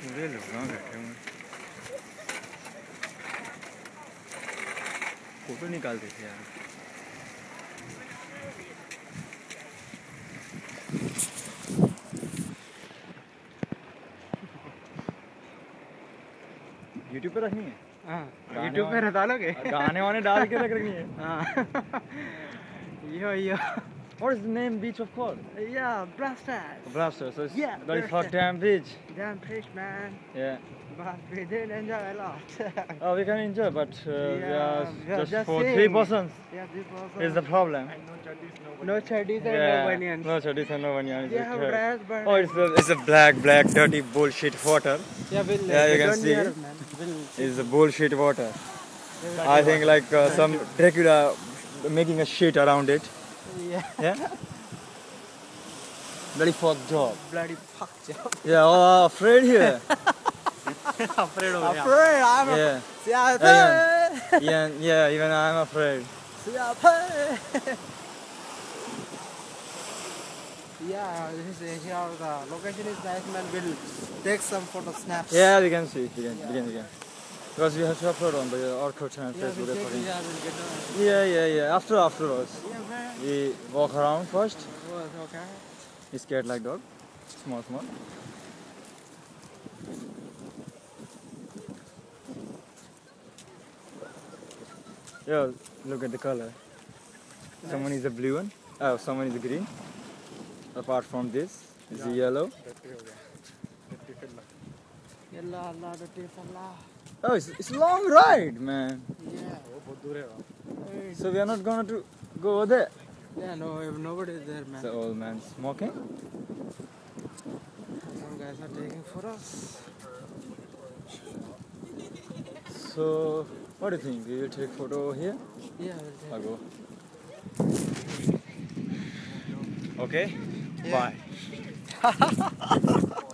पूरे लोग वहाँ बैठे हुए फोटो निकालते थे यार। यूट्यूब पे रखनी है? हाँ, यूट्यूब पे डालोगे? गाने वाने डाल के रख रखनी है। हाँ। यो What is the name beach of called? Yeah, Blasters. Blasters. So it's Yeah, very Blasters. fuck damn beach. Damn fish, man. Yeah. But we did enjoy a lot. Oh, we can enjoy, but we are we are just for seeing. 3 persons. Yeah, 3 persons. Is the problem? No chaddies and no Yeah. bunions. No chaddies and no bunions. They have dress, but... Oh, it's a black, dirty bullshit water. Yeah, we'll... Yeah, you can see. It's a bullshit water. I think like some Dracula making a shit around it. Yeah. Yeah? Bloody fuck job. Bloody fuck job. Yeah, oh, afraid here. Afraid of Afraid, I'm Yeah. Yeah, even I'm afraid. Yeah, this is here. The location is nice, man. We'll take some photo snaps. Yeah, we can see. We can. Because we have to upload on the Orkut and Facebook recording. Yeah. Afterwards. Yeah, man. We walk around first. Oh, okay. He's scared like dog. Small. Yo, look at the color. Nice. Someone is a blue one. Oh, someone is a green. Apart from this, is a yellow. Oh, it's a long ride, man. Yeah. So we are not gonna go over there. Yeah, no, nobody is there, man. The old man smoking. Some guys are taking photos. So, what do you think? We will take photo over here? Yeah, we'll take. I'll go. Okay? Yeah. Bye.